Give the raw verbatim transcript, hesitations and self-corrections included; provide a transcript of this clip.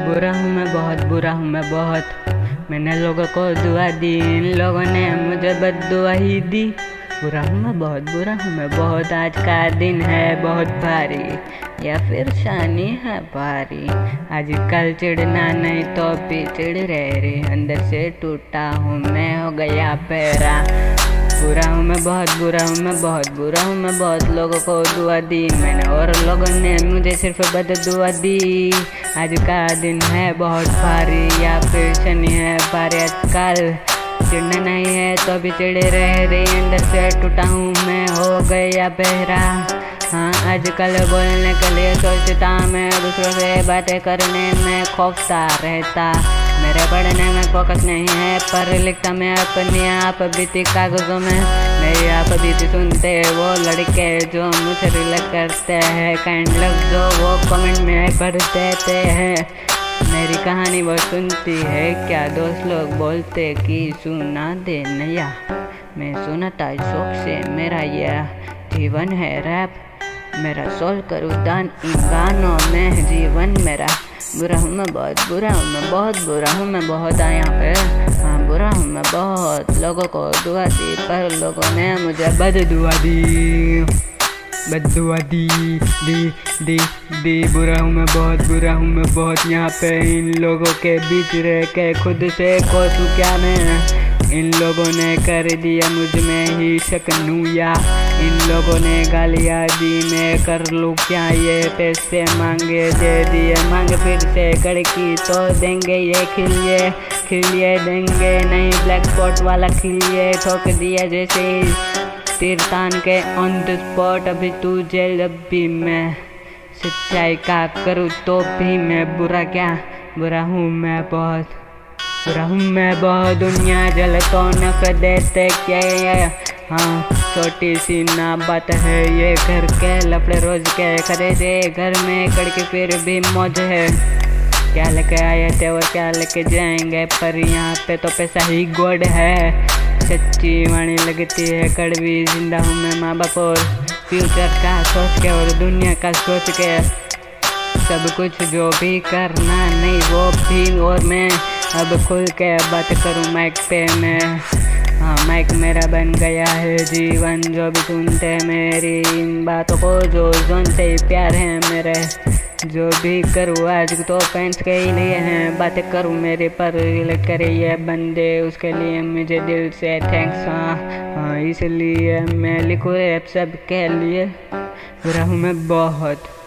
बुरा हूँ मैं, बहुत बुरा हूँ मैं बहुत। मैंने लोगों को दुआ दी, इन लोगों ने मुझे बद्दुआ ही दी। बुरा हूँ मैं, बहुत बुरा हूँ मैं बहुत। आज का दिन है बहुत भारी, या फिर शानी है भारी। आजकल चिढ़ना नहीं तो भी चिढ़ रहे रे, अंदर से टूटा हूँ मैं, हो गया पैरा। बुरा हूँ मैं, बहुत बुरा हूँ मैं बहुत बुरा हूँ मैं बहुत। लोगों को दुआ दी मैंने और लोगों ने मुझे सिर्फ बद्दुआ दी। आज का दिन है बहुत भारी, या फिर शनि है भारी। आजकल चिढ़ना नहीं है तो भी चिढ़े रह रे, अंदर से टूटा हूँ मैं, हो गया बहरा। हाँ आजकल बोलने के लिए सोचता मैं, दूसरों से बातें करने में खौफता रहता। मेरे पढ़ने में फोकस नहीं है, पर लिखता मैं अपने आप बीती कागजों में। मेरी आप बीती सुनते वो लड़के जो मुझे रिलेट करते हैं, काइंड लव जो वो कमेंट में भर देते हैं। मेरी कहानी वो सुनती है क्या, दोस्त लोग बोलते कि सुना दे नया। मैं सुनाता शौक से, मेरा यह जीवन है रैप। मेरा सोल करूँ दान इन गानों में, जीवन मेरा। बुरा हूँ मैं, बहुत बुरा हूँ मैं बहुत बुरा हूँ मैं बहुत। आया पे हाँ बुरा हूँ मैं बहुत। लोगों को दुआ दी पर लोगों ने मुझे बद्दुआ दी, बद्दुआ दी दी दी दी। बुरा हूँ मैं, बहुत बुरा हूँ मैं बहुत। यहाँ पे इन लोगों के बीच रह के खुद से कोसू क्या मैं। इन लोगों ने कर दिया मुझ में ही शकनुया। इन लोगों ने गालियाँ दी, मैं कर लूँ क्या। ये पैसे मांगे दे दिए, मांगे फिर से कड़की तो देंगे। ये खिलिए खिलिए देंगे नहीं, ब्लैक स्पॉट वाला खिलिए ठोक दिया जैसे तीर तान के ऑन द स्पॉट। अभी तू जेल, अभी मैं सच्चाई का करूँ तो भी मैं बुरा क्या। बुरा हूँ मैं बहुत, बुरा हूँ मैं बहुत। दुनिया जल तो नफरत देते क्या। हाँ छोटी सी ना बात है ये, घर के लफड़े रोज के खरीदे, घर में कड़के फिर भी मौज है। क्या लेके आए थे और क्या लेके जाएंगे, पर यहाँ पे तो पैसा ही गोड है। सच्ची वाणी लगती है कड़वी, जिंदा हूँ मैं माँ बाप और फ्यूचर का सोच के और दुनिया का सोच के। सब कुछ जो भी करना नहीं वो भी, और मैं अब खुल के बात करूँ माइक पे मैं। हाँ माइक मेरा बन गया है जीवन, जो भी सुनते हैं मेरी इन बातों को, जो जोन से ही प्यार है मेरे। जो भी करूँ आज तो फैंस के ही लिए हैं, बातें करूँ मेरे पर रिलेट करे ये बंदे, उसके लिए मुझे दिल से थैंक्स। हाँ हाँ इसलिए मैं लिखूँ रैप सब के लिए। बुरा हूँ मैं बहुत।